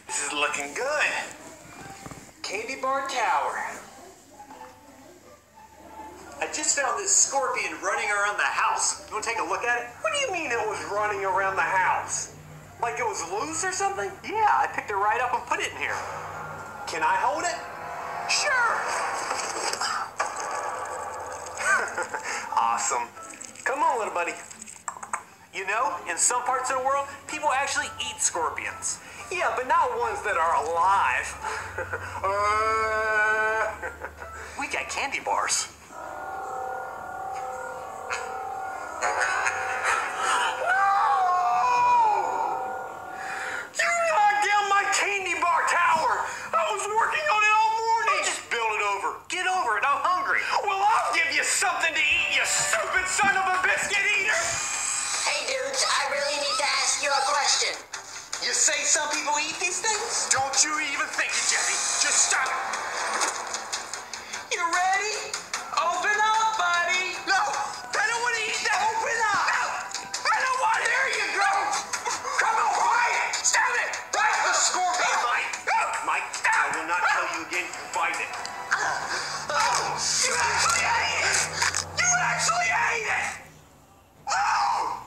This is looking good. Candy bar tower. I just found this scorpion running around the house. You want to take a look at it? What do you mean it was running around the house? Like it was loose or something? Yeah, I picked it right up and put it in here. Can I hold it? Sure. Awesome. Come on, little buddy. You know, in some parts of the world, people actually eat scorpions. Yeah, but not ones that are alive. We got candy bars. Something to eat, you stupid son of a biscuit eater! Hey dudes, I really need to ask you a question. You say some people eat these things? Don't you even think it, Jesse. Just stop. You ready? Open up, buddy. No, I don't want to eat that. Open up. No, I don't want it. There you go. Come on, quiet. Stop it. Bite the scorpion, Mike. Mike, I will not tell you again. Bite it. You actually ate it! You actually ate it! Oh!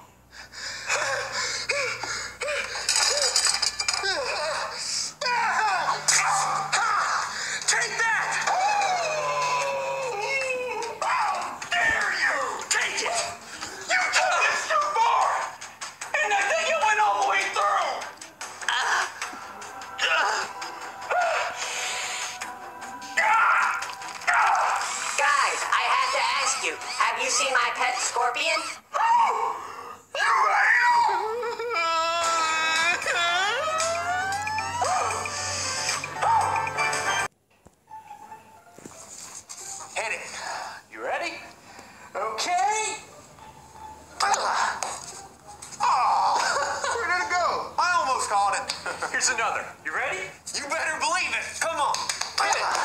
Take that! How dare you! Take it! You took this too far! And I think it went all the way through! Have you seen my pet scorpion? Hit it. You ready? Okay. Oh, where did it go? I almost caught it. Here's another. You ready? You better believe it. Come on. Hit it.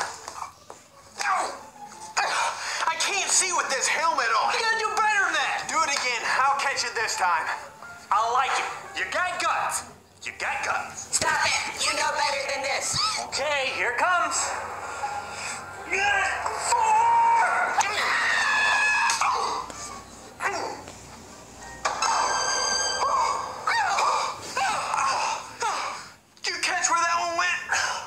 I can't see with this helmet on. You gotta do better than that. Do it again. I'll catch it this time. I like it. You got guts. You got guts. Stop it. You know better than this. Okay, here it comes. Did you catch where that one went?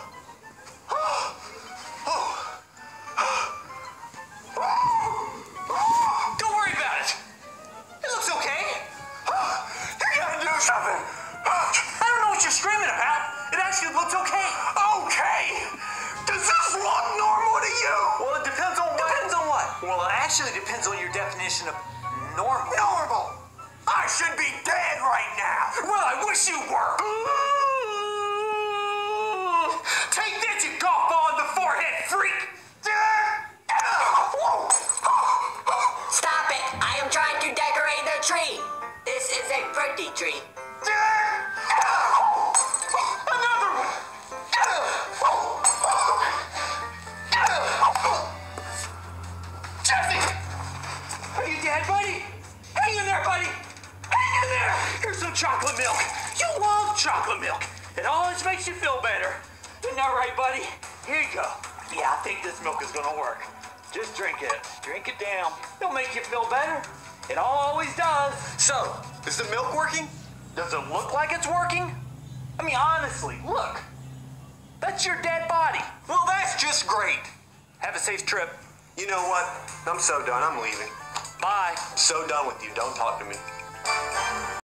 Don't worry about it. It looks okay. You gotta do something. I don't know what you're screaming about. It actually looks okay. Okay. Does this look normal to you? Well, it depends on what. Depends on what? Well, it actually depends on your definition of normal. Normal? I should be dead right now. Well, I wish you were. Take this, you golf ball in the forehead, freak. Stop it. I am trying to decorate the tree. This is a pretty tree. Another one. Jesse! Are you dead, buddy? Hang in there, buddy! Hang in there! Here's some chocolate milk. You love chocolate milk. It always makes you feel better. Isn't that right, buddy? Here you go. Yeah, I think this milk is gonna work. Just drink it. Drink it down. It'll make you feel better. It always does. So, is the milk working? Does it look like it's working? I mean, honestly, look. That's your dead body. Well, that's just great. Have a safe trip. You know what? I'm so done. I'm leaving. Bye. So done with you. Don't talk to me.